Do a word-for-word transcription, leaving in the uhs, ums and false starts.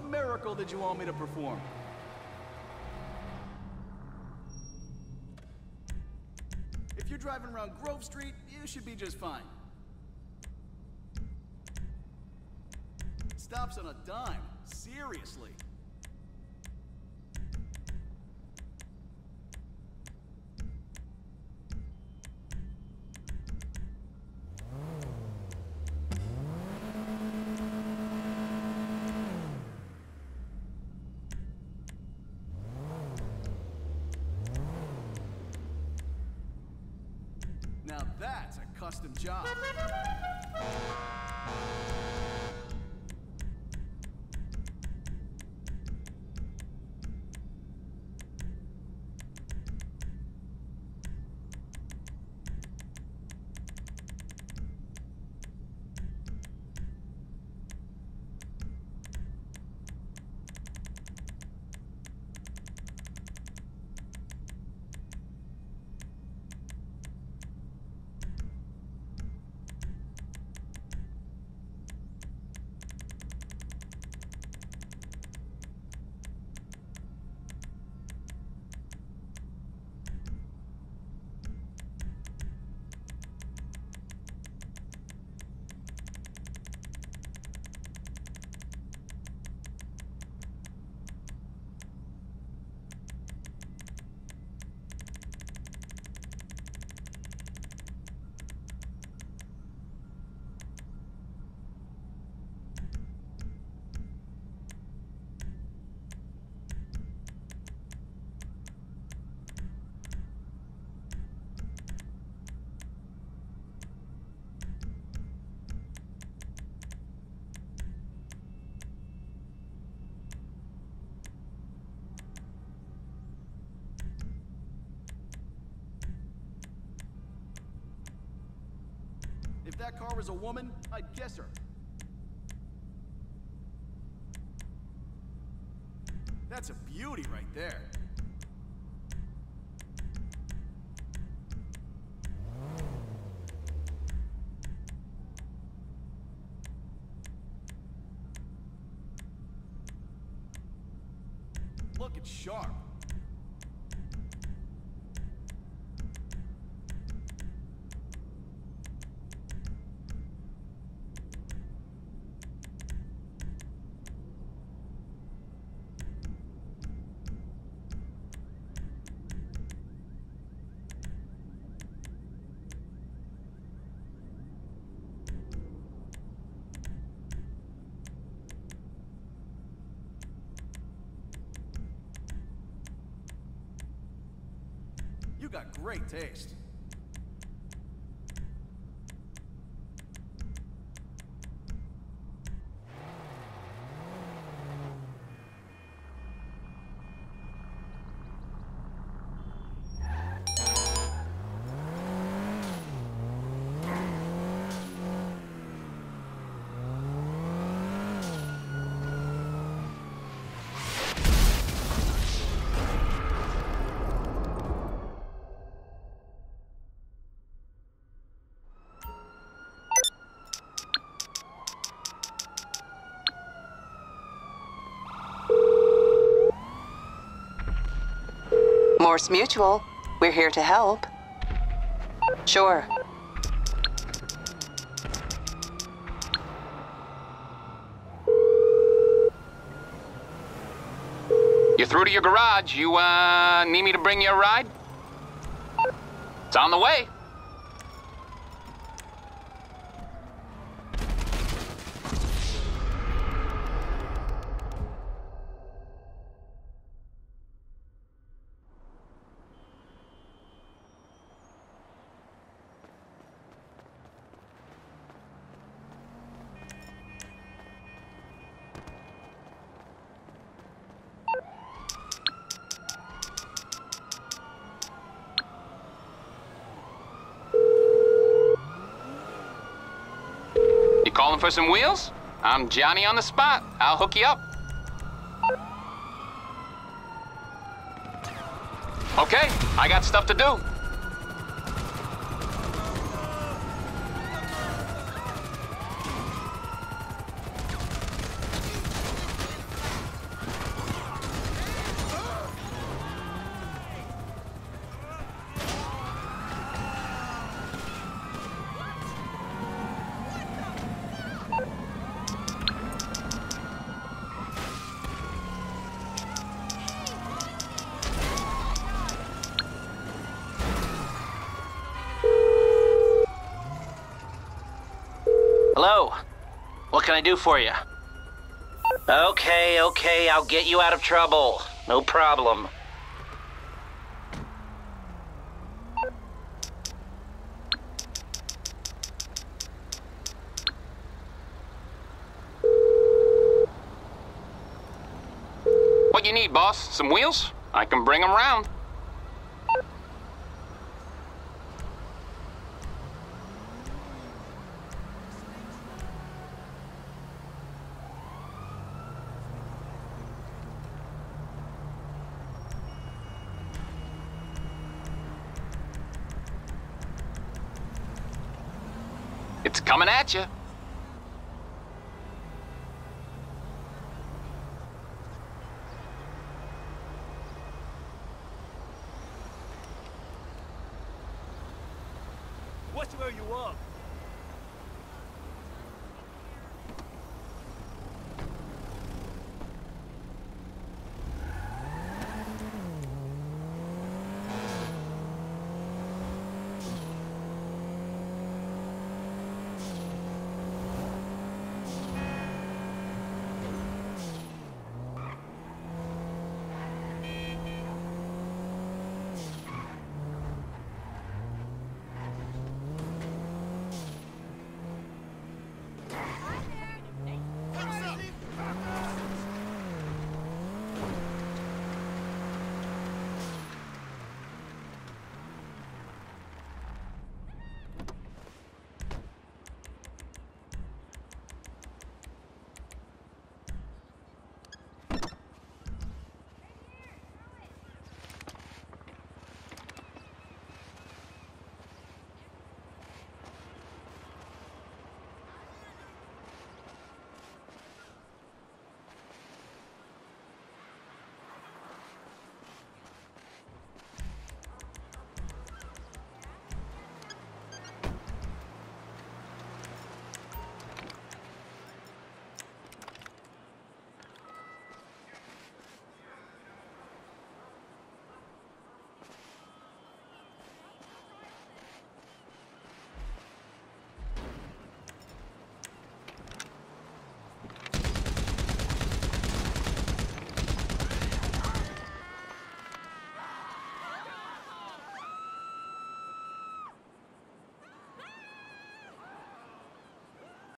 miracle did you want me to perform? If you're driving around Grove Street, you should be just fine. Stops on a dime. Seriously. Now that's a custom job. If that car was a woman, I'd guess her. That's a beauty right there. Look, it's sharp. You got great taste. Morse Mutual. We're here to help. Sure. You're through to your garage. You, uh, need me to bring you a ride? It's on the way. You calling for some wheels? I'm Johnny on the spot. I'll hook you up. Okay, I got stuff to do. What can I do for you? Okay, okay, I'll get you out of trouble. No problem. What you need, boss? Some wheels? I can bring them round. It's coming at you. Watch where you are.